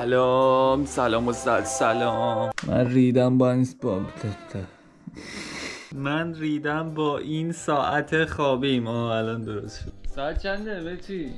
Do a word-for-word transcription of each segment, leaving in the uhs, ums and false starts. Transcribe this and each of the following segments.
سلام سلام استاد سلام. من ریدم با این با من ریدم با این ساعت خوابیم. آه الان درست شد. ساعت چنده بچی؟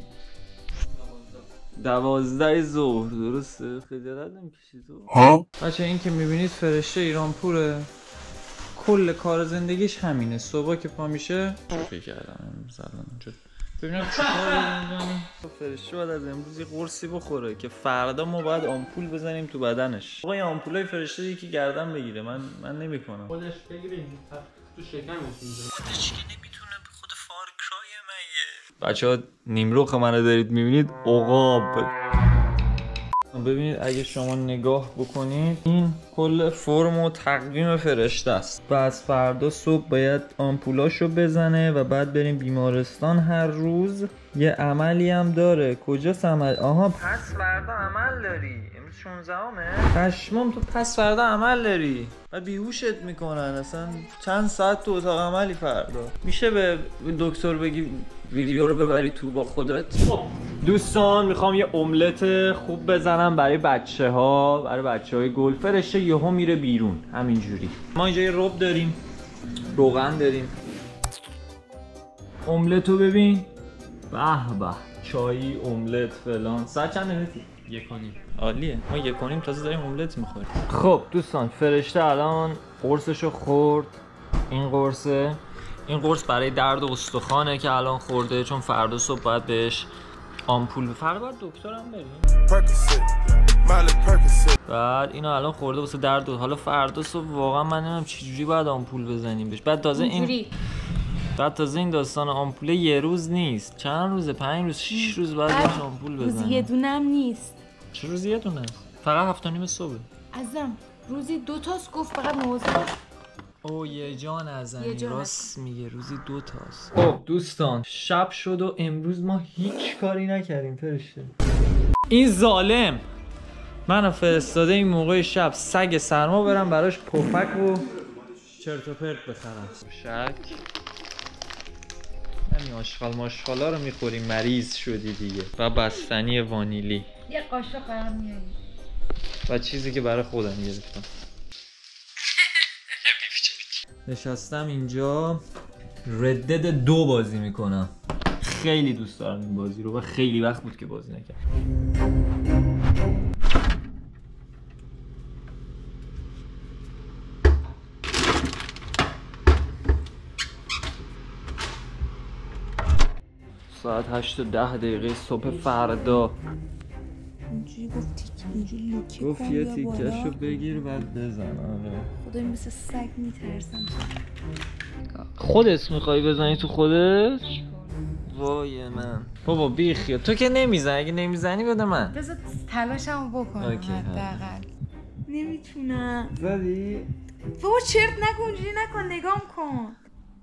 دوازده ظهر. درسته؟ خجالت نمیکشی تو؟ ها؟ بچه این که میبینید فرشته ایرانپوره. کل کار زندگیش همینه. صبح که پا میشه فکر کردم مثلا اونجا ببینم چیکار می‌کنه. فرشته باید از امروز یه قرصی بخوره که فردا ما باید آمپول بزنیم تو بدنش. آقا این آمپولای فرشته یکی گردن بگیره. من من نمیکنم. خودش بگیره تو شکمش میذاره. خودش که نمیتونه به خود فارکرای مگه. بچه‌ها نیمرخ منو دارید میبینید. عقاب ببینید اگه شما نگاه بکنید این کل فرم و تقویم فرشته است. بعد فردا صبح باید آمپولاشو بزنه و بعد بریم بیمارستان هر روز. یه عملی هم داره. کجاست عمل؟ آها پس فردا عمل داری. امروز شانزدهمه. پشمام تو پس فردا عمل داری. بعد بیهوشت میکنن اصلا. چند ساعت تو اتاق عملی فردا. میشه به دکتر بگی ویدیو رو ببری تو با خودت؟ دوستان میخوام یه املت خوب بزنم برای بچه ها، برای بچه های گل. فرشته یهو میره بیرون همینجوری. ما اینجا یه رب داریم، روغن داریم. املت رو ببین. به به چایی املت فلان. ساعت چنده نتی؟ یک و نیم. عالیه. ما یک و نیم تازه داریم املت میخوریم. خب دوستان فرشته الان قرصشو خورد. این قرصه این قرص برای درد استخوانه که الان خورده، چون فردا صبح باید بهش آمپول. فردا باید دکترم بریم. بعد اینو الان خورده واسه درد. حالا فردا صبح واقعا من نمیدونم چجوری باید آمپول بزنیم بهش. بعد تازه این بعد تازه این داستان آمپول یه روز نیست، چند روزه؟ پنج روز، شش روز بعد بهش آمپول بزنیم. روزی یه دونم نیست. چه روزی یه دونه است؟ فقط هفت و نیم صبح. عزیزم روزی دو تاست. گفت فقط موضوع. او یه جان ازنی راست میگه. روزی دو تاست. خب دوستان شب شد و امروز ما هیچ کاری نکردیم. فرشته این ظالم منو فرستاده این موقع شب سگ سرما برم براش پفک و چرت و پرت بخرم. شک همین آشغال ماشغالا رو میخوری مریض شدی دیگه. و بستنی وانیلی یه قاشق برام میاری و چیزی که برای خودم گرفتم. نشستم اینجا ردد دو بازی میکنم. خیلی دوست دارم این بازی رو و خیلی وقت بود که بازی نکردم. ساعت هشت و ده دقیقه صبح فردا. اینجوری گفتی که اینجوری لوکه گفت یه تیکشو بگیر بعد بزن. آره خدایی مثل سگ میترسم. خودت میخوای بزنی تو خودت؟ وای من بابا بیخیال. تو که نمیزنی. اگه نمیزنی بده من. بذار تلاشمو بکنم حداقل. نمیتونم. زدی؟ بابا چرت نکن. اینجوری نکن. نگام کن.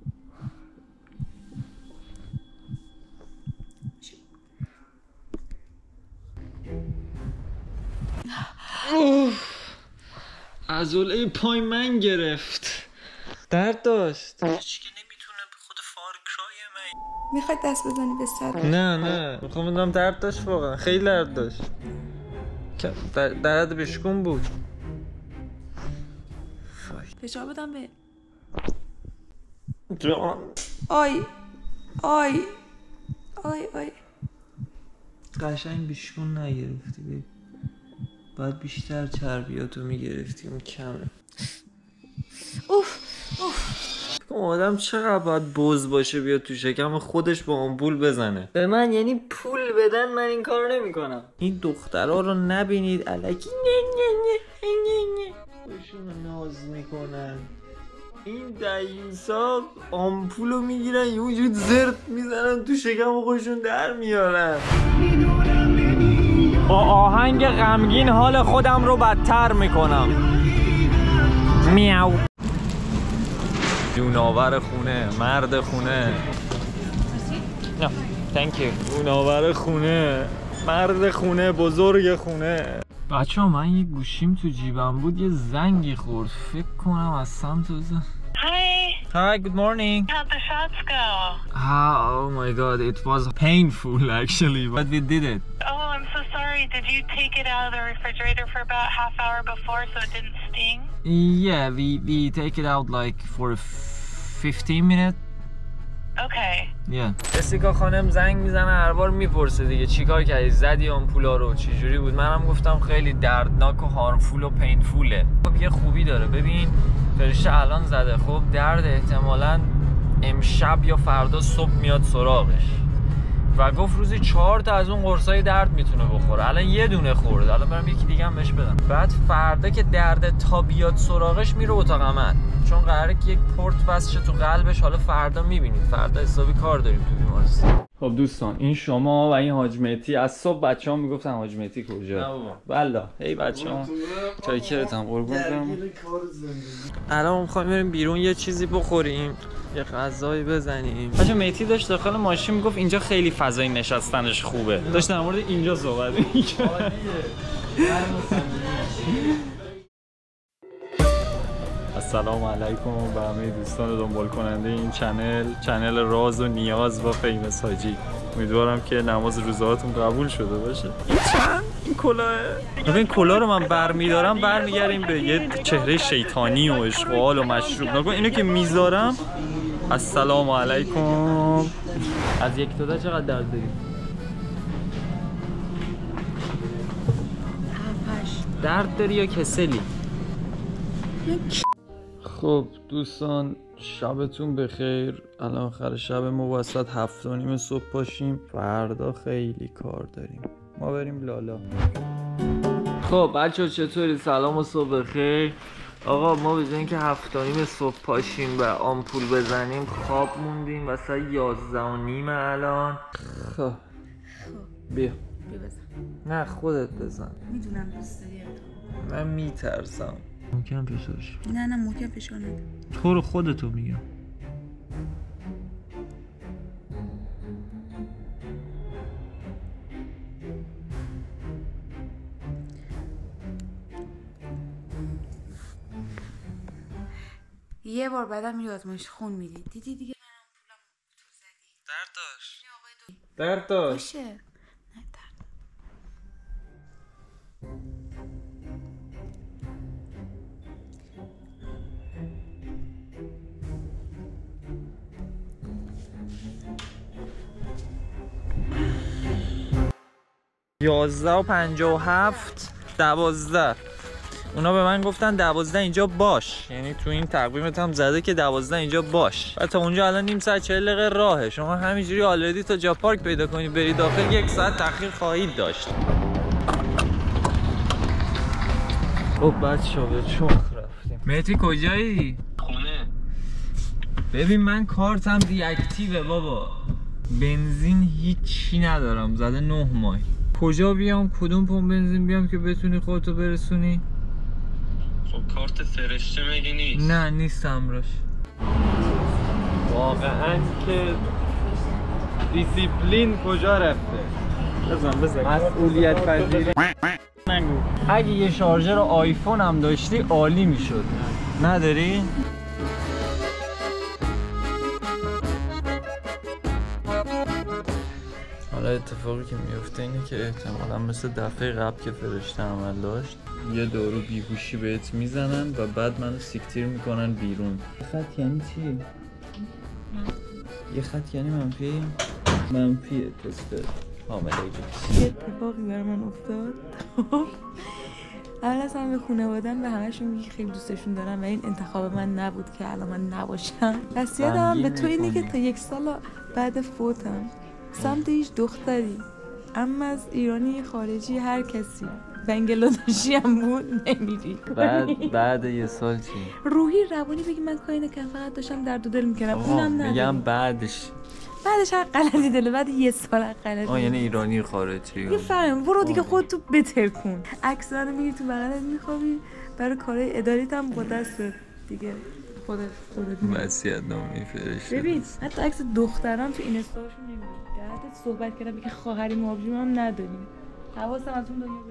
عضله پای من گرفت. درد داشت. هیچ که نمیتونه به خود فارکرای من. میخوای دست بزنی به سر؟ نه نه میخوام بدونم درد داشت. واقعا خیلی درد داشت. درد بشکون بود. فشار بدم به جان. آی آی آی آی قشنگ بشکون نگرفتی ببین. باید بیشتر چربیاتو میگرفتی. اون کمه. اوف اوف. آدم چقدر باید بز باشه بیاد تو شکم خودش با آمپول بزنه. به من یعنی پول بدن من این کارو نمیکنم. این دخترها رو نبینید الکی نه نه نه نه نه خودشون ناز میکنن. این دیوسا آمپولو میگیرن یه اونجوری زرد میزنن تو شکم خودشون در میارن. با آهنگ غمگین حال خودم رو بدتر میکنم. میاو. جوناور خونه، مرد خونه. نه تانک یو. جوناور خونه، مرد خونه، بزرگ خونه. بچه ها من یه گوشیم تو جیبم بود یه زنگی خورد. فکر کنم از سمت بزن. Hi. Hi, good morning. How'd the shots go? Ah, oh my god, it was painful actually, but we did it. Oh, I'm so sorry. did you take it out of the refrigerator for about half hour before so it didn't sting? Yeah, we we take it out like for fifteen minutes. Okay. Yeah. جسیکا خانم زنگ میزنه هر بار میپرسه دیگه چیکار کردی؟ زدی آمپولا رو؟ چه جوری بود؟ منم گفتم خیلی دردناک و هارمفول و پینفوله. خب یه خوبی داره. ببین فرشته الان زده. خب درد احتمالاً امشب یا فردا صبح میاد سراغش. و گفت روزی چهار تا از اون قرصای درد میتونه بخوره. الان یه دونه خورده. الان برم یکی دیگه هم بهش بدم. بعد فردا که درد تا بیاد سراغش میره اتاق عمل. چون قراره که یک پورت وصل تو قلبش. حالا فردا میبینید. فردا حسابی کار داریم تو بیمارستان. خب دوستان این شما و این حاج مهدی از صبح بچه‌ها میگفتن حاج مهدی کجا؟ نه بابا. والله هی بچه‌ها چاکرتم قربون برم. الان می‌خوایم بریم بیرون یه چیزی بخوریم. یه غذایی بزنیم. حاج مهدی داشت داخل ماشین میگفت اینجا خیلی فضای نشستنش خوبه. داشت در مورد اینجا صحبت می‌کرد. السلام علیکم به همه دوستان دنبال کننده این چنل چنل راز و نیاز با فیمس حاجی. امیدوارم که نماز روزهاتون قبول شده باشه. این چند؟ این کلاه؟ ببین کلاه رو من برمیدارم برمیگردیم به یه چهره شیطانی و اشغال و مشروب. نگاه اینو که میذارم السلام علیکم. از یک تا ده چقدر درد داری؟ درد داری یا کسلی؟ خب دوستان شبتون بخیر. الان آخر شب ما وسط هفت و نیم صبح پاشیم. فردا خیلی کار داریم. ما بریم لالا. خب بچه ها چطوری؟ سلام و صبح بخیر. آقا ما به جای اینکه هفت و نیم صبح پاشیم و آمپول بزنیم خواب موندیم و ساعت یازده و نیم الان. خب بیا بیا بزن. نه خودت بزن. میدونم دوست داری. من میترسم. محکم فشارش. نه نه محکم فشار نده. تو رو خودتو میگم. یه بار بعدم میری آزمایش خون میدی. دیدی دیگه منم پولم تو زدی. درد داشت. آقای دو... درد داشت. باشه. نه درد. یازده و پنجاه و هفت دوازده. اونا به من گفتن دوازده اینجا باش. یعنی تو این تقویمت هم زده که دوازده اینجا باش. و تا اونجا الان نیم ساعت چهل دقیقه راهه. شما همینجوری آلردی تا جا پارک پیدا کنی بری داخل یک ساعت تأخیر خواهید داشت. خب بچه‌ها به چخ رفتیم. مهدی کجایی؟ خونه. ببین من کارتم دی اکتیوه بابا. بنزین هیچی ندارم. زده نه ماه. کجا بیام؟ کدوم پمپ بنزین بیام که بتونی خودتو برسونی؟ خب کارت فرشته مگه نیست؟ نه نیست همراش. واقعا که دیسیپلین کجا رفته؟ بزن بزن مسئولیت پذیری نگو. اگه یه شارژر آیفون هم داشتی عالی میشد. نداری؟ حالا اتفاقی که میفته اینه که احتمالا مثل دفعه قبل که فرشته عمل داشت یه دارو بیهوشی بهت میزنن و بعد منو سیکتیر میکنن بیرون. یه خط یعنی چی؟ یه خط یعنی منفی؟ منفیه تست حاملگی. یه اتفاقی برای من افتاد. اول اصلا به خانواده‌ام به همه‌شون میگه خیلی دوستشون دارم و این انتخاب من نبود که الان من نباشم. وصیتم به تو اینه که تا یک سال بعد فوتم سمت هیچ دختری، اما از ایرانی خارجی هر کسی بنگلادشی هم بود نمیری. بعد بعد یه سال چی؟ روحی روانی بگی من کاری نکردم فقط داشتم درد و دل میکردم. اونم نه میگم بعدش بعدش هر غلطی دل بعد یه سال هر غلطی. آه یعنی ایرانی خارجی. یه فهم برو دیگه خودتو بتر کن. عکس‌ها رو میگی تو بغلت میخوابی برای کارهای اداریت هم با دستت دیگه خودت خودت وصیت نامه فرشته. ببین حتی عکس دخترام تو اینستاشون نمیاد. درد صحبت کردم که خواهری مابجیم هم نداریم. حواسم از اون دنیا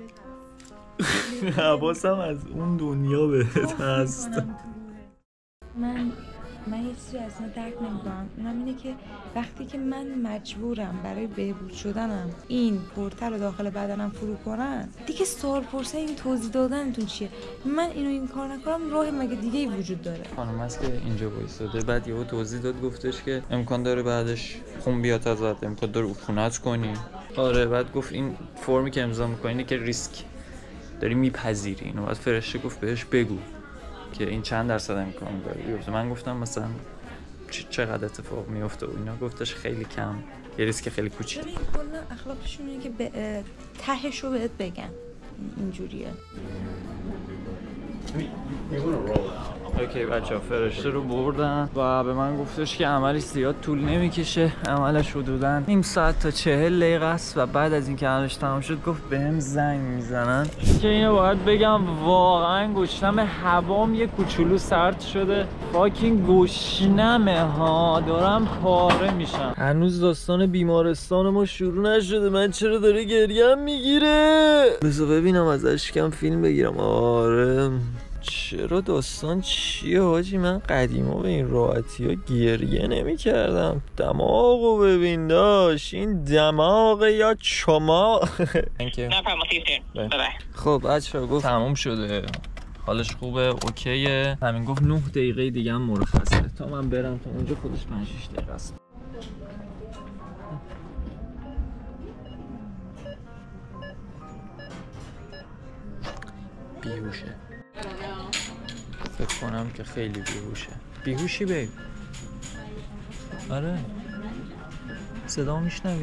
بهت هست. حواسم از اون دنیا بهت هست. من من یه چیزی از اینا درک نمی‌کنم، اونم اینه که وقتی که من مجبورم برای بهبود شدنم این پورتر رو داخل بدنم فرو کنم، دیگه سوال پرسه این توضیح دادنتون چیه؟ من اینو این کار نکنم راه مگه دیگه ای وجود داره؟ خانم هست که اینجا وایساده، بعد یهو توضیح داد، گفتش که امکان داره بعدش خون بیاد ازت، امکان داره عفونت کنی. آره بعد گفت این فرمی که امضا می‌کنی اینه که ریسک داری میپذیری اینو. بعد فرشته گفت بهش بگو که این چند درصد امکان داره بیفته. من گفتم مثلا چقدر اتفاق میفته و اینا، گفتش خیلی کم، یه ریسک خیلی کوچیک. ببین کلا اخلاقشون اینه که به تهش رو بهت بگن اینجوریه. اوکی بچه‌ها فرشته رو بردن و به من گفتش که عملش زیاد طول نمیکشه، عملش حدوداً نیم ساعت تا چهل دقیقه است و بعد از اینکه عملش تمام شد گفت بهم زنگ میزنن. که اینو باید بگم واقعا گشنم، هوام یه کوچولو سرد شده، فاکینگ گشنمه ها، دارم پاره میشم. هنوز داستان بیمارستان ما شروع نشده، من چرا داره گریم میگیره؟ بذار ببینم ازش کم فیلم بگیرم. آره چرا داستان چیه حاجی؟ من قدیما به این راحتی ها گریه نمی کردم. دماغو ببین داش، این دماغ یا چماق. خب بچه گفت تموم شده، حالش خوبه، اوکیه. همین گفت نه دقیقه دیگه هم مرخصه تا من برم، تا اونجا خودش پنج شش دقیقه است. بیهوشه، فکر کنم که خیلی بیهوشه. بیهوشی بی؟ آره صدا میشنوی؟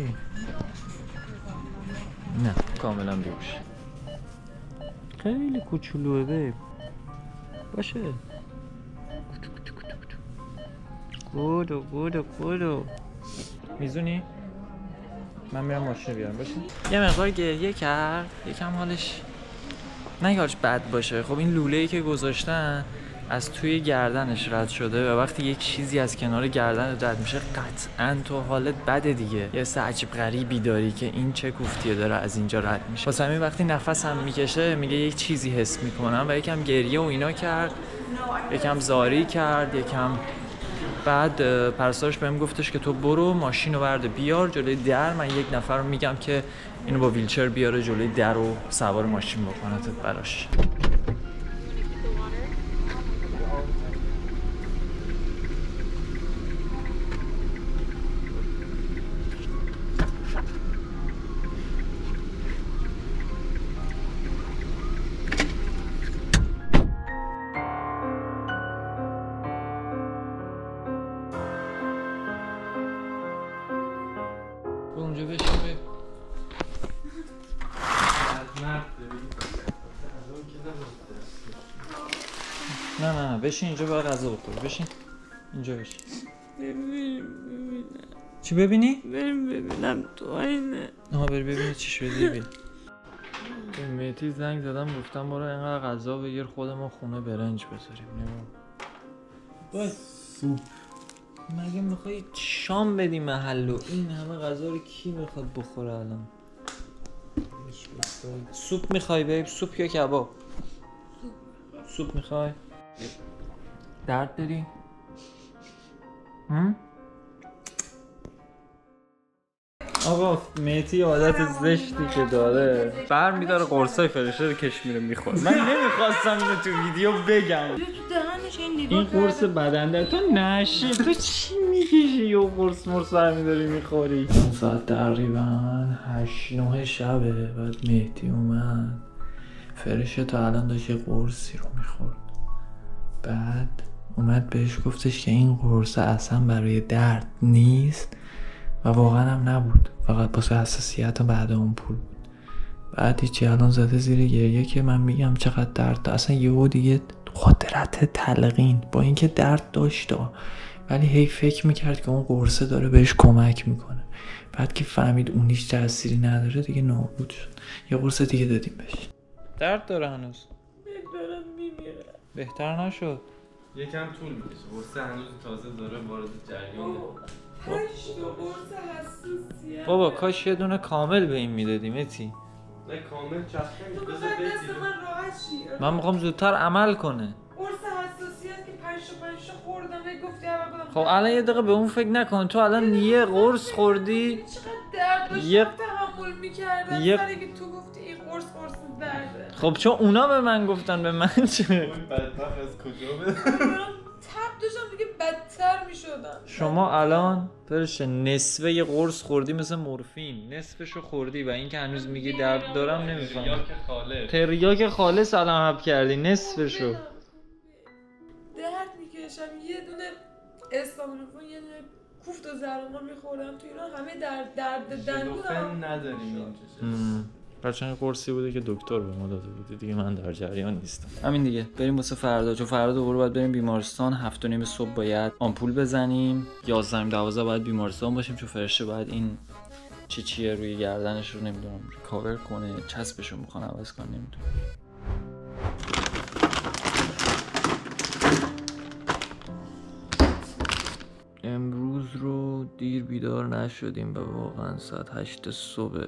نه کاملا بیهوشه، خیلی کوچولوه بی باشه. گودو گودو گودو میزونی؟ من میرم ماشین بیارم باشه. یه مقدار گریه کرد، یکم حالش نه حالش بد باشه. خب این لوله‌ای که گذاشتن از توی گردنش رد شده و وقتی یک چیزی از کنار گردن رد میشه قطعاً تو حالت بده دیگه. یه حس عجیب غریبی داری که این چه کوفتیه داره از اینجا رد میشه. واسه همین وقتی نفس هم میکشه میگه یک چیزی حس میکنم و یکم گریه و اینا کرد، یکم زاری کرد، یکم بعد پرستارش بهم گفتش که تو برو ماشین رو برده بیار جلوی در، من یک نفر رو میگم که اینو با ویلچر بیاره جلوی در رو سوار ماشین بکنه براش. اونجا بشین به نه نه نه بشین اینجا باید غذا بخوری، بشین اینجا بشین. ببینم چی ببینی؟ بریم ببینم تو اینه. آها بری ببینی چی شده. ببین به مهدی زنگ زدم گفتم برو اینقدر غذا بگیر خودمون خونه برنج بذاریم. نمیم باید سوپ مگه میخوایی شام بدی محلو؟ این همه غذا رو کی میخواد بخوره الان؟ سوپ میخوای بیب؟ سوپ یا کباب؟ سوپ میخوای؟ درد داری؟ هم؟ آقا مهدی عادت زشتی که داره بر میداره قرصای فرشته رو کش میره میخوره. من نمیخواستم اینو تو ویدیو بگم. این قرص بدن داره تو نشی. تو چی میکشی و قرص مرص بر میداری میخوری؟ ساعت تقریبا هشت نه شبه. بعد مهدی اومد، فرشته تا الان داشت یه قرصی رو میخورد. بعد اومد بهش گفتش که این قرص اصلا برای درد نیست و واقعا هم نبود، فقط واسه حساسیت بعد اون پول بود. بعد هیچی الان زده زیر گریه که من میگم چقدر درد داشت. اصلا یهو دیگه قدرت تلقین با اینکه درد داشت ولی هی فکر میکرد که اون قرصه داره بهش کمک میکنه. بعد که فهمید اون هیچ تأثیری نداره دیگه نابود شد. یه قرص دیگه دادیم بهش. درد داره هنوز؟ دارم میمیره. بهتر نشد؟ یکم طول میکشه. قرصه هنوز تازه داره وارد جریانه. هشت تا قرص حساسیه. بابا کاش یه دونه کامل به این میدادی متی. نه کامل چسبه تو بخوای دست من راحت شی. من میخوام زودتر عمل کنه. قرص حساسیت که پنج تا پنج تا خوردم گفتی اول خب الان یه دقیقه به اون فکر نکن، تو الان یه قرص خوردی چقدر درد داشتم یه... تحمل میکردم یه... سری که تو گفتی این قرص قرص درده. خب چون اونا به من گفتن، به من چه؟ بدبخت از کجا بده؟ تب داشتم دیگه بدتر میشدم. شما الان فرشه نصفه یه قرص خوردی مثل مورفین، نصفشو خوردی و این که هنوز میگی درد دارم نمیفهمم. تریاک خالص تریاک خالص الان حب کردی نصفشو. درد میکشم یه دونه استامینوفون یه دونه کوفت و زرمان میخوردم تو ایران همه درد درد دندون ژلوفن نداریم اینجا. بچه‌ها قرصی بوده که دکتر به ما داده بوده دیگه، من در جریان نیستم. همین دیگه بریم واسه فردا، چون فردا دوباره باید بریم بیمارستان. هفت و نیم صبح باید آمپول بزنیم، یازده دوازده باید بیمارستان باشیم، چون فرشته باید این چی چیه روی گردنش رو نمیدونم ریکاور کنه، چسبش رو میخوان عوض کنه، نمیدونم. امروز رو دیر بیدار نشدیم و واقعا ساعت هشت صبح.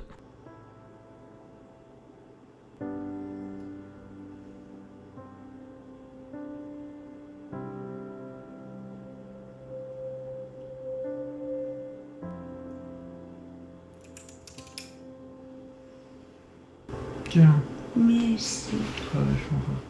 جان مرسی. خواهش میکنم.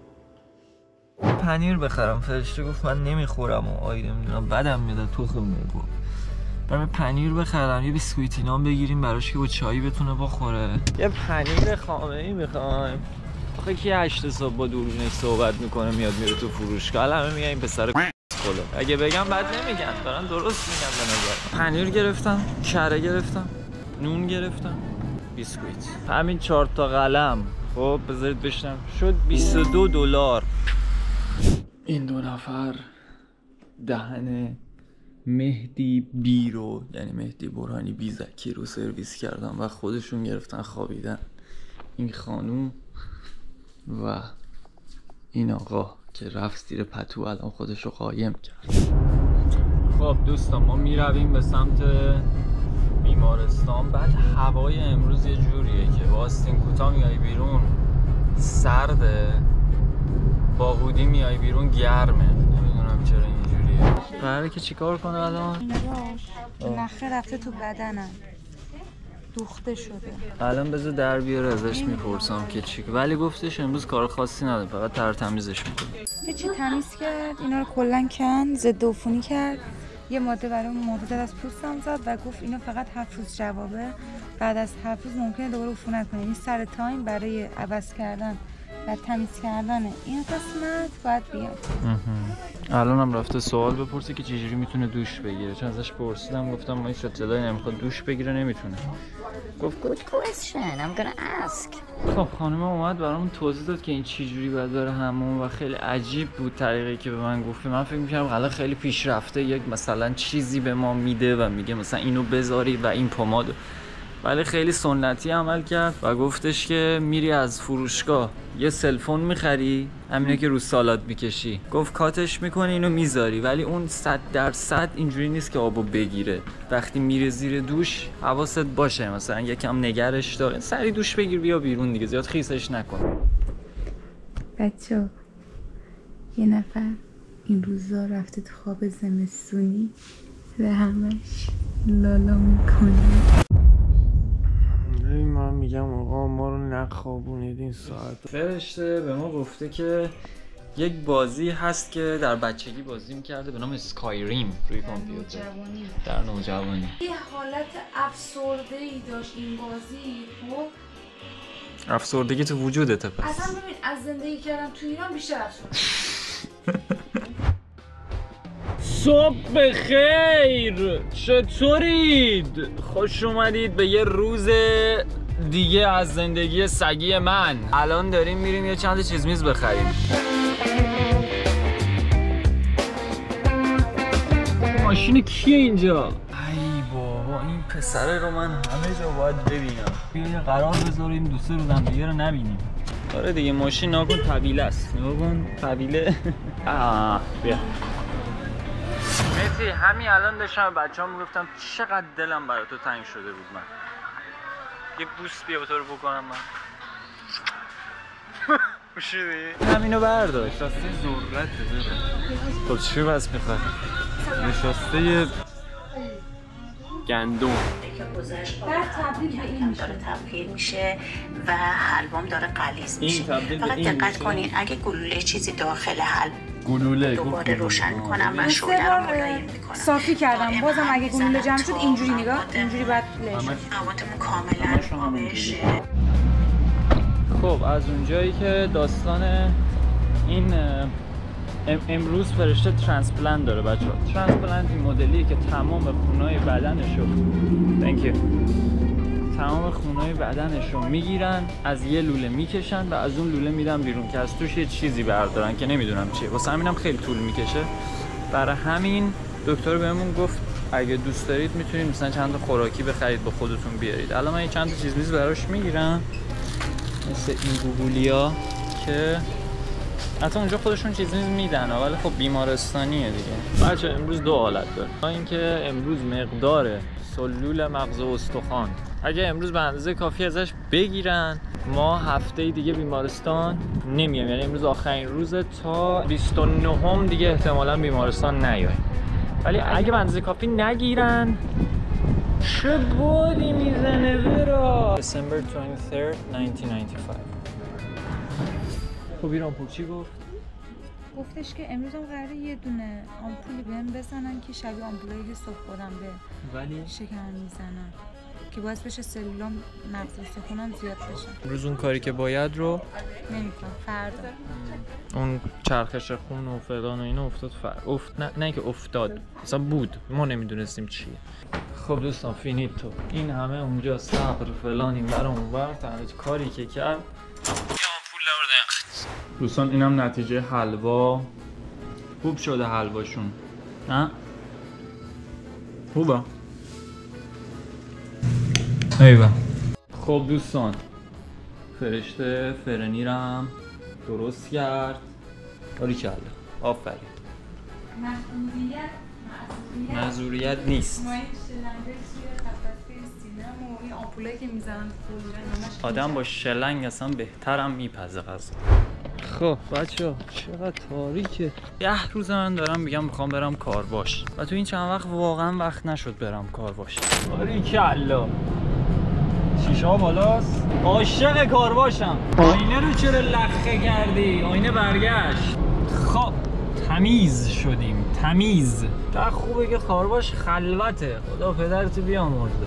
پنیر بخرم، فرشته گفت من نمیخورم و آی نمیدونم بدم میاد تخم مرغ. برام پنیر بخرم، یه بیسکویت نان بگیریم براش که با چایی بتونه بخوره. یه پنیر خامه‌ای میخوایم. آخه کی هشت صبح با دوربینش صحبت میکنه میاد میره تو فروشگاه؟ همه میگن این پسر خلا. اگه بگم بد نمیگن، دارن درست میگن به نظر. پنیر گرفتم، کره گرفتم، نون گرفتم، بیسکویت. همین چهار تا قلم. خب بذارید بشنم شد بیست و دو دلار. این دو نفر دهن مهدی بی رو، یعنی مهدی برهانی بی زکی رو سرویس کردن و خودشون گرفتن خوابیدن. این خانوم و این آقا که رفت زیر پتو الان خودش رو قایم کرد. خب دوستان ما می رویم به سمت بیمارستان. بعد هوای امروز یه جوریه که با آستین کوتاه میای بیرون سرده، با هودی میای بیرون گرمه. نمیدونم چرا اینجوریه. قراره که چیکار کنه الان؟ اینجاش نخه رفته تو بدنم دوخته شده. الان بذار در بیاره ازش میپرسم که چی، ولی گفتش امروز کار خاصی نداره، فقط تر تمیزش میکنه. یه چی تمیز کرد، اینا رو کلا کن، ضد عفونی کرد، یه ماده برای محافظت از پوستم زد و گفت اینو فقط هفت روز جوابه، بعد از هفت روز ممکنه دوباره عفونت کنه. یعنی سر تایم برای عوض کردن و تمیز کردن این قسمت باید بیاد. الان هم رفته سوال بپرسه که چجوری میتونه دوش بگیره، چون ازش پرسیدم گفتم ما هیچ اطلاعی نمیخواد دوش بگیره نمیتونه. گفت good question I'm gonna ask. خب خانم اومد برامون توضیح داد که این چجوری باید بره همون و خیلی عجیب بود طریقی که به من گفت. من فکر می‌کردم حالا خیلی پیشرفته، یک مثلا چیزی به ما میده و میگه مثلا اینو بذاری و این پماد، ولی خیلی سنتی عمل کرد و گفتش که میری از فروشگاه یه سلفون میخری، همینه که رو سالاد میکشی، گفت کاتش میکنی اینو میذاری، ولی اون صد درصد اینجوری نیست که آبو بگیره. وقتی میره زیر دوش حواست باشه مثلا یکم نگرش داره، سری دوش بگیر بیا بیرون دیگه، زیاد خیسش نکن. بچه یه نفر این روزا رفته تو خواب زمستونی و همش لالا میکنه. من میگم آقا ما رو نخوابونید این ساعت. فرشته به ما گفته که یک بازی هست که در بچگی بازی میکرده به نام اسکایریم روی کامپیوتر در نوجوانی. یه حالت افسرده ای داشت این بازی. خب افسردگی تو وجودته پس. اصلا ببین از زندگی کردم تو ایران بیشتر افسرده. صبح خیر، چطورید؟ خوش اومدید به یه روز دیگه از زندگی سگی من. الان داریم میریم یه چند چیز میز بخریم. ماشین کیه اینجا؟ ای بابا این پسره رو من همه جا باید ببینم. بیا قرار بذاریم دو سه روز هم دیگه رو نبینیم. آره دیگه ماشین ناکن طویله است. ناکن طویله. آه بیا. مهدی همین الان داشتم بچه‌ها میگفتم چقدر دلم برای تو تنگ شده بود. من یه بوس بیا به تو رو بکنم من. خوشیدی؟ همینو برداشت راستی ذرت بذاره. خب چی بس میخوای؟ نشسته گندم بعد تبدیل به این داره تبدیل میشه و حلوام داره غلیظ میشه. فقط دقت کنین اگه گلوله چیزی داخل حلوا گلوله دوباره روشن کنم و شعله رو ملایم میکنم. صافی کردم بازم اگه گلوله جمع شد اینجوری نگاه اینجوری بعد لش موادمون کاملا خامشه. خب از اونجایی که داستان این امروز فرشته ترانسپلنت داره بچه ها. ترانسپلنت این مدلیه که تمام خونای بدنشو Thank you. تمام خونای بدنشو میگیرن از یه لوله میکشن و از اون لوله میدن بیرون که از توش یه چیزی بردارن که نمیدونم چیه. واسه همینم خیلی طول میکشه. برای همین دکتر بهمون گفت اگه دوست دارید میتونید مثلا چند تا خوراکی بخرید با خودتون بیارید. الان من چند تا چیز میز براش میگیرم مثل این گوگولیا که حتی اونجا خودشون چیز نیز میدن ولی خب بیمارستانیه دیگه. بچه امروز دو حالت داره. اینکه امروز مقدار سلول مغز و استخوان اگه امروز به اندازه کافی ازش بگیرن ما هفته دیگه بیمارستان نمیایم. یعنی امروز آخرین روزه تا بیست و نه دیگه احتمالاً بیمارستان نیایم. ولی اگه به اندازه کافی نگیرن چه بادی میزنه برا. December twenty-third nineteen ninety-five. خب این آمپول چی گفت؟ گفتش که امروز هم قراره یه دونه آمپولی بهم بزنن که شبیه آمپولایی که صبح خودم به ولی شکمم میزنن که باعث بشه سلولام مغز استخونم زیاد بشه. امروز اون کاری که باید رو نمیکنم فردا. اون چرخش خون و فلان و اینا افتاد فر افت نه نه که افتاد مثلا بود ما نمیدونستیم چیه. خب دوستان فینیتو این همه اونجا صبر فلان این برام اونور تنها کاری که کرد دوستان اینم نتیجه حلوا. خوب شده حلواشون نه؟ خوبه ایوه. خب دوستان فرشته فرنیرم درست کرد. آری کلا آفرین. مسئولیت معذوریت نیست. این آمپولایی که میزنن آدم با شلنگ اصلا بهترم میپزه غذا. خب بچه چقدر تاریکه. یه روز من دارم میگم میخوام برم کارواش و تو این چند وقت واقعا وقت نشد برم کارواش. باریکلا شیشه ها بالاست. عاشق کارواشم. آینه رو چرا لخه کردی؟ آینه برگشت. خب تمیز شدیم تمیز. چقدر خوبه که کارواش خلوته. خدا پدرتو بیامرزه.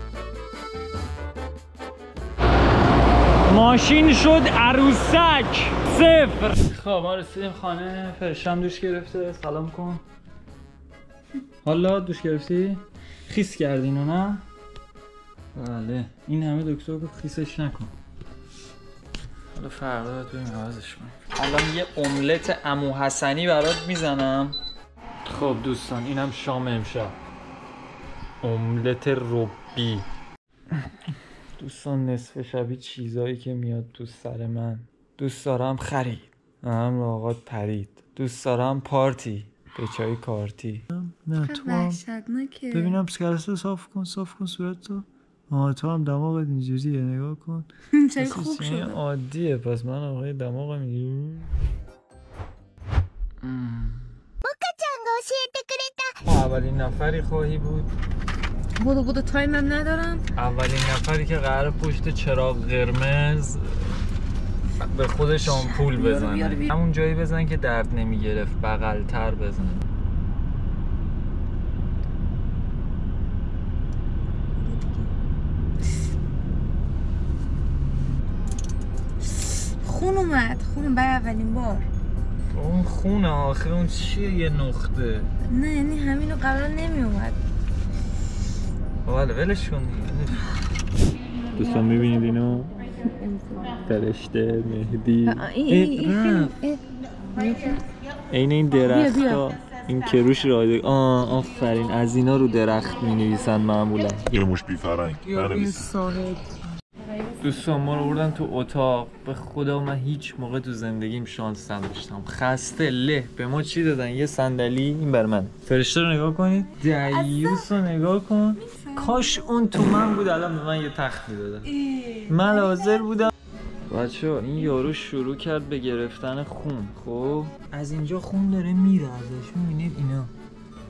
ماشین شد عروسک صفر. خب ما رسیدیم خانه. فرشتم دوش گرفته. سلام کن. حالا دوش گرفتی؟ خیس کردی اینو نه؟ بله این همه دکتر گفت خیسش نکن. حالا فردا تو این عوضش کنیم. الان یه املت عمو حسنی برات میزنم. خب دوستان اینم شام امشب املت ربی. دوستان نصف شبی چیزایی که میاد تو سر من. دوست دارم خرید هم لاغات پرید. دوست دارم پارتی به چای کارتی. نه تو وحشتناکه. ببینم سکرسو صاف کن صاف کن صورتو. آه تو هم دماغت اینجوریه نگاه کن. چای خوب شده. عادیه پس من آقای دماغم اینجوری. اولین نفری خواهی بود. بودو بودو تایمم ندارم. اولین نفری که قرار پشت چراغ قرمز به خودش آمپول بزنه. همون جایی بزن که درد نمی گرفت. بغل تر بزن. خون اومد. خون برای اولین بار. اون خونه آخه اون چیه یه نقطه؟ نه یعنی همینو قرار نمی اومد. بله ولش کن دیگه. دوستان میبینید اینو؟ فرشته مهدی این این درخت ها این که روش رایده. آه آفرین از اینا رو درخت می نویسن معمولا. یه مش بی فرنگ دوستان ما رو بردن تو اتاق. به خدا من هیچ موقع تو زندگیم شانس نداشتم. خسته له به ما چی دادن؟ یه صندلی این بر من. فرشته رو نگاه کنید. دیوس رو نگاه کن. کاش اون تو من بود الان به من یه تخت میدادن. من حاضر بودم. بچه این یارو شروع کرد به گرفتن خون. خب از اینجا خون داره میره ازش. میبینید اینا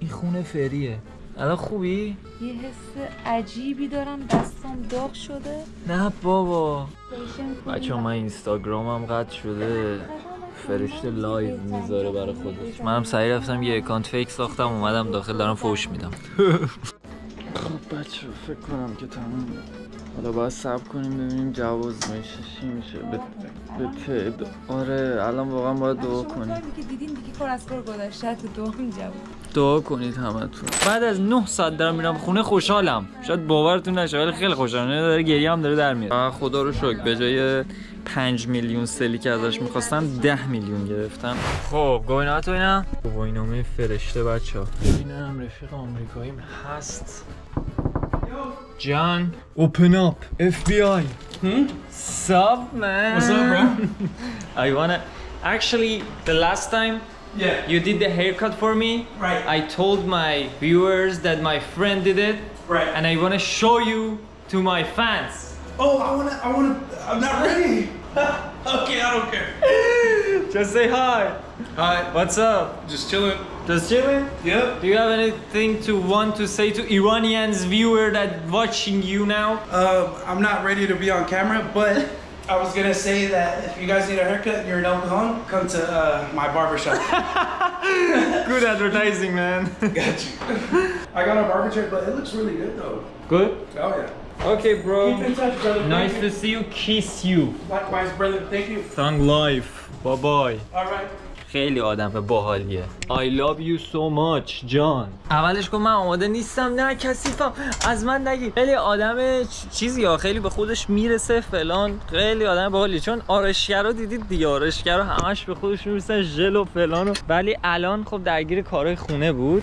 این خونه فریه. الان خوبی؟ یه حس عجیبی دارم، دستم داغ شده. نه بابا بچه من اینستاگرامم قطع شده، فرشته لایو میذاره برای خودش. منم سریع رفتم یه اکانت فیک ساختم اومدم داخل دارم فوش میدم. خب بچه فکر کنم که تموم. حالا باید صبر کنیم ببینیم جواز میشه چی میشه. به به تعداد آره الان واقعا باید دعا کنیم. شما که دیدین دیگه کار از کار گذشته تو دعا جواب. دعا کنید همتون. بعد از نه ساعت دارم میرم خونه خوشحالم. شاید باورتون نشه ولی خیلی خوشحالم. داره گریه هم داره در میاد. خدا رو شکر به جای پنج میلیون سلی که ازش میخواستن ده میلیون گرفتن. خب گواهینامه تو اینا؟ گواهینامه فرشته بچه ها. اینم رفیق آمریکاییم هست. John, open up, F B I. Hmm? Sup, man? What's up, bro? I wanna... Actually, the last time Yeah. you did the haircut for me, Right. I told my viewers that my friend did it, Right. and I wanna show you to my fans. Oh, I wanna, I wanna, I'm not ready. Okay, I don't care. Just say hi. Hi. What's up? Just chilling. Just chilling? Yep. Do you have anything to want to say to Iranians viewer that watching you now? Uh, I'm not ready to be on camera, but I was gonna say that if you guys need a haircut and you're in El Cajon, come to uh, my barbershop. Good advertising, man. Got you. I got a barber chair, but it looks really good though. Good? Oh yeah. Okay, bro. Keep in touch, brother. Nice Thank to you. see you. Kiss you. Likewise, brother. Thank you. Thang life. Bye bye. All right. خیلی آدم باحالیه. I love you so much, John. اولش گفت من آماده نیستم، نه کثیفم، از من نگی. خیلی آدم چیزی ها، خیلی به خودش میرسه فلان، خیلی آدم باحالیه. چون آرایشگرا دیدید دیگه، آرایشگرا همش به خودش میرسن ژل و فلان و، ولی الان خب درگیر کارهای خونه بود.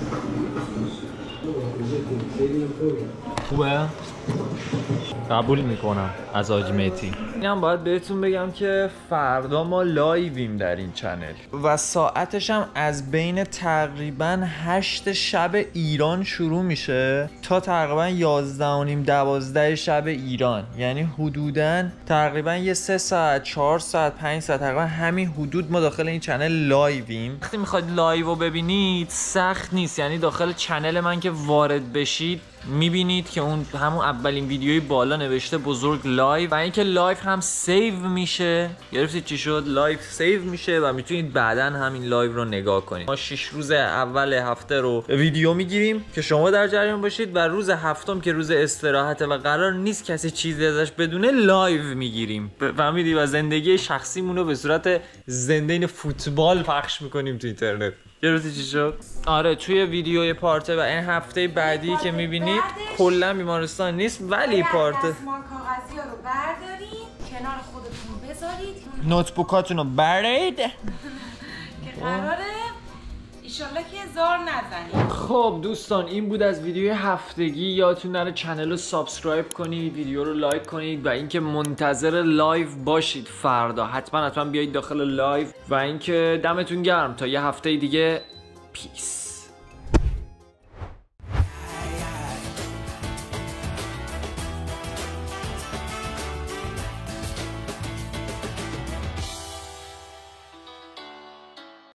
خوبه؟ قبول میکنم از حاج مهدی. اینم باید بهتون بگم که فردا ما لایویم در این چنل و ساعتش هم از بین تقریبا هشت شب ایران شروع میشه تا تقریبا یازده و نیم دوازده شب ایران، یعنی حدوداً تقریبا یه سه ساعت چهار ساعت پنج ساعت تقریبا همین حدود ما داخل این چنل لایویم. وقتی میخواید لایو رو ببینید سخت نیست، یعنی داخل چنل من که وارد بشید میبینید که اون همون اولین ویدیوی بالا نوشته بزرگ لایو و اینکه لایو هم سیو میشه. گرفتید چی شد؟ لایو سیو میشه و میتونید بعداً همین لایو رو نگاه کنید. ما شش روز اول هفته رو ویدیو میگیریم که شما در جریان باشید و روز هفتم که روز استراحته و قرار نیست کسی چیزی ازش بدونه لایو میگیریم. فهمیدی؟ و زندگی شخصیمون رو به صورت زنده فوتبال پخش میکنیم تو اینترنت. گرفتی چی شد؟ آره توی ویدیوی پارته و این هفته بعدی که میبینید کلا بیمارستان نیست ولی پارته. دستمال کاغذی ها رو بردارید کنار خودتون بذارید نوتبوکاتون رو برید که قراره ایشالله که زار نزنید. خب دوستان این بود از ویدیوی هفتگی. یادتون نره چنل رو سابسکرایب کنید، ویدیو رو لایک کنید و اینکه منتظر لایو باشید فردا. حتما حتما بیایید داخل لایو و اینکه دمتون گرم تا یه هفته دیگه. پیس.